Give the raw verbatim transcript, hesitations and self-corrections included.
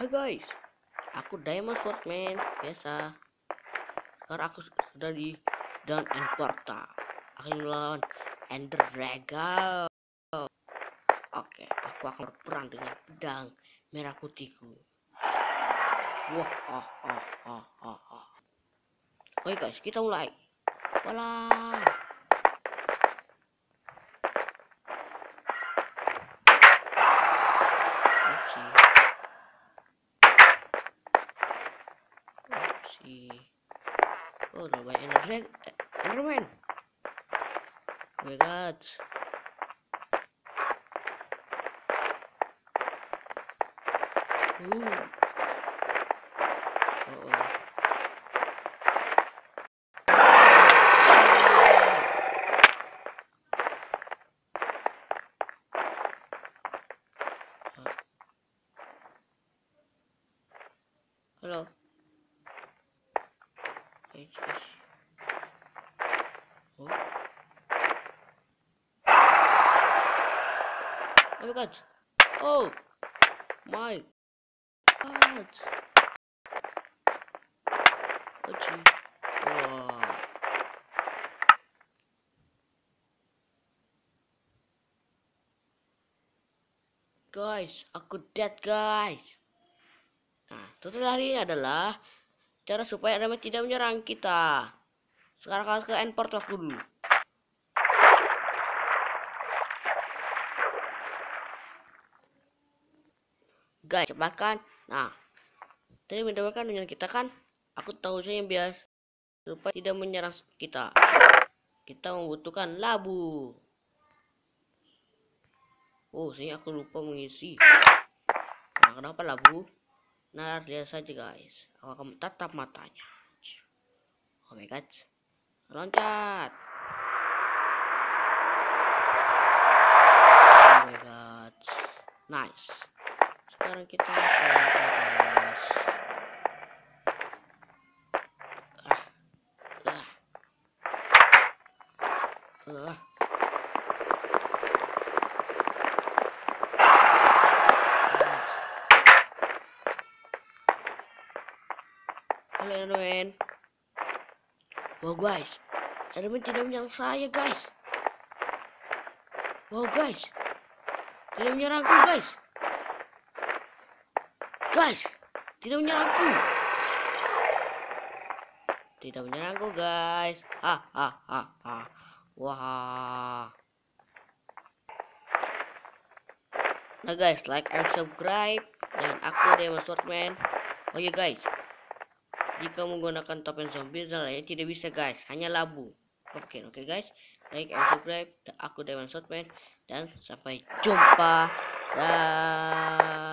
Hai guys, aku Diamond Swordman biasa. Sekarang aku sudah di Dawn and Porta. Aku melawan Ender Dragon. Oke, aku akan berperang dengan pedang merah putihku. Wah, ah, ah, ah, ah, ah. Oke guys, kita mulai. Walah. Opsi. Opsi. Oh, udah banyak Ender Dragon. Eh, Enderman. Oh my god. Uh. Oh, oh. Halo. Eh, eh. Oh. Oh my god. Oh my god. Oh gee. Wow. Guys, aku dead guys. Nah, tutorial hari ini adalah cara supaya enderman tidak menyerang kita. Sekarang harus ke end portal dulu. Guys, cepat kan? Nah, tadi mendapatkan dengan kita kan? Aku tahu saja yang biasa supaya tidak menyerang kita. Kita membutuhkan labu. Oh, sini aku lupa mengisi. Nah, kenapa labu? Nah, lihat saja guys. Aku akan tatap matanya. Oh my god. Loncat. Oh my god. Nice. Sekarang kita ke atas. Ah. Ah. Ah. Halo Enderman. Wow guys, Enderman tidak menyerang saya guys. Wow guys, tidak menyerangku guys. Guys, tidak menyerangku. Tidak menyerangku guys. Ha ha ha ha. Wah. Nah guys, like and subscribe. Dan aku Diamond Swordman. Oh ya guys, jika menggunakan topeng zombie dan lainnya tidak bisa guys, hanya labu. Oke, oke guys, like and subscribe. Aku Diamond Swordman dan sampai jumpa. Dah.